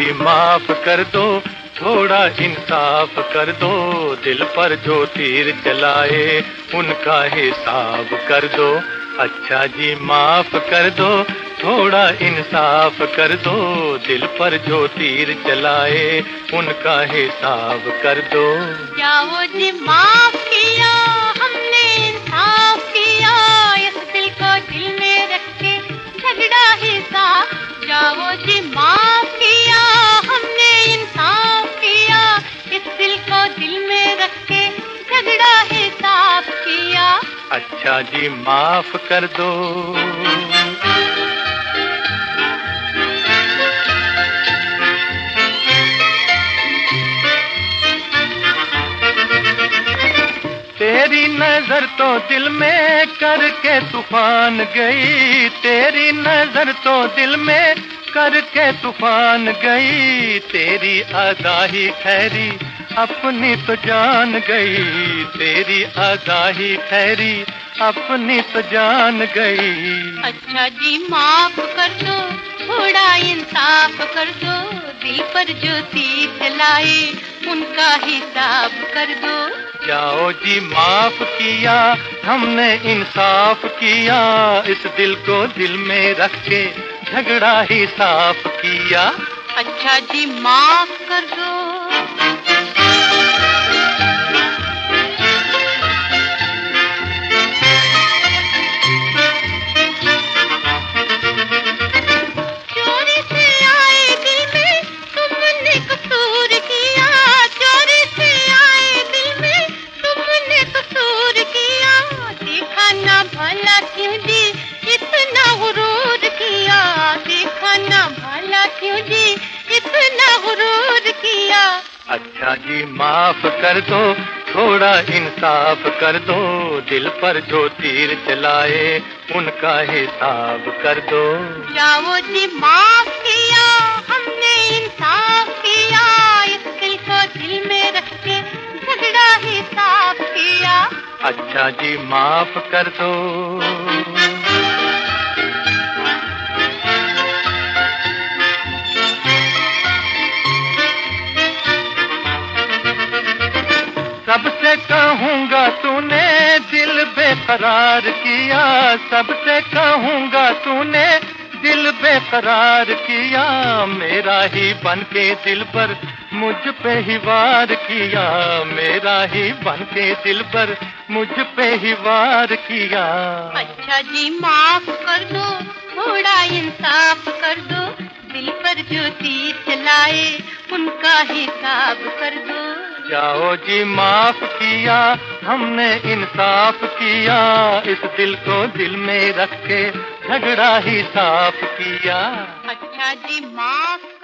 जी माफ कर दो, थोड़ा इंसाफ कर दो, दिल पर जो तीर चलाए उनका हिसाब कर दो। अच्छा जी माफ कर दो, थोड़ा इंसाफ कर दो, दिल पर जो तीर चलाए उनका हिसाब कर दो। जाओ जी माफ किया हमने इंसाफ किया, इस दिल को दिल में रख के झगड़ा हिसाब। जाओ जी माफ किया हमने इंसाफ किया, इस दिल को दिल में रख के झगड़ा हिसाब किया। अच्छा जी माफ कर दो। तेरी नजर तो दिल में करके तूफान गई, तेरी नजर तो दिल में करके तूफान गई, तेरी अदा ही ठहरी अपनी तो जान गई, तेरी अदा ही ठहरी अपनी तो जान गई। अच्छा जी माफ कर दो, थोड़ा इंसाफ कर दो, दिल पर जो तीर चलाए उनका हिसाब कर दो। जाओ जी माफ किया हमने इंसाफ किया, इस दिल को दिल में रख के झगड़ा ही साफ किया। अच्छा जी माफ कर दो। चोरी से आए दिल में तुमने कसूर किया, चोरी से आए दिल में तुमने कसूर किया, देखा ना भला क्यों जी इतना गुरूर किया, देखा ना भला क्यों जी इतना गुरूर किया। अच्छा जी माफ कर दो, थोड़ा इंसाफ कर दो, दिल पर जो तीर चलाए उनका हिसाब कर दो। जाओ जी माफ किया हमने इंसाफ किया, इस दिल को दिल में रख के झगड़ा हिसाब किया। अच्छा जी माफ कर दो। सबसे कहूँगा तूने दिल बेकरार किया, सबसे कहूँगा तूने दिल बेकरार किया, मेरा ही बन के दिल पर मुझ पे ही वार किया, मेरा ही बन के दिल पर मुझ पे ही वार किया। अच्छा जी माफ कर दो, थोड़ा इंसाफ कर दो, दिल पर जो तीर चलाए उनका हिसाब कर दो। जाओ जी माफ किया हमने इंसाफ किया, इस दिल को दिल में रख के झगड़ा ही साफ किया। अच्छा जी माफ